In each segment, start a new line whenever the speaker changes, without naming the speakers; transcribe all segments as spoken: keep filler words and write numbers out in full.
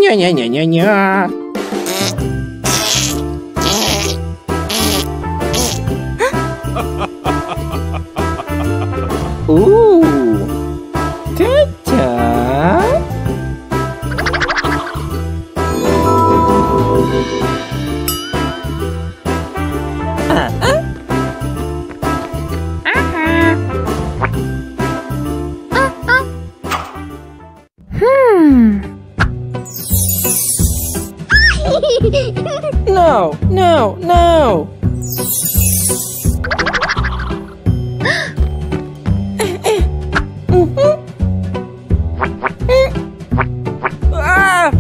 Ня-ня-ня-ня-ня. Ooh, Tata. Uh-uh.
Uh-huh. Uh-uh. Hmm.
No, no, no. Ah!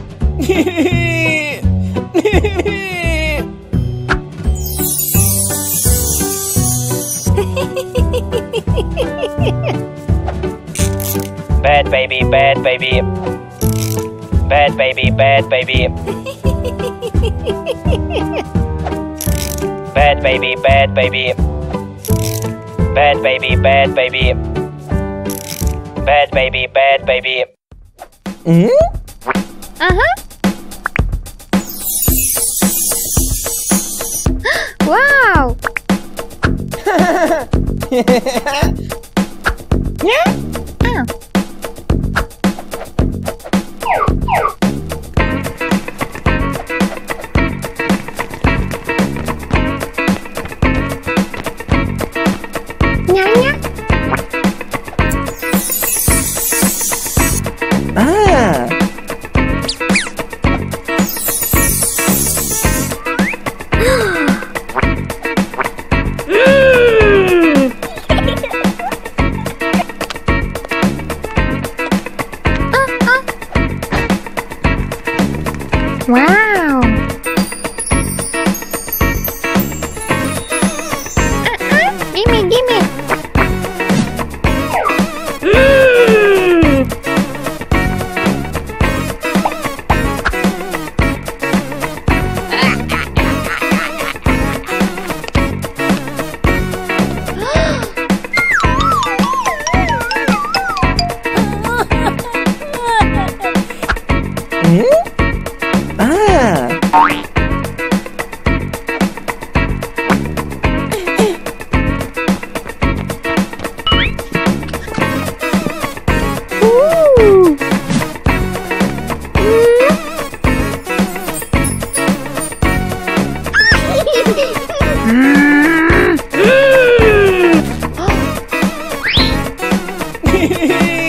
Bad baby, bad baby. Bad baby, bad baby. Bad baby, bad baby. Bad baby, bad baby. Bad baby, bad baby.
Hmm?
Uh-huh. Wow.
Yeah?
Oh. Nya-nya.
Ah!
Wow. Uh-uh. Gimme, gimme.
Hmm? Ah!
Ooh. Mm.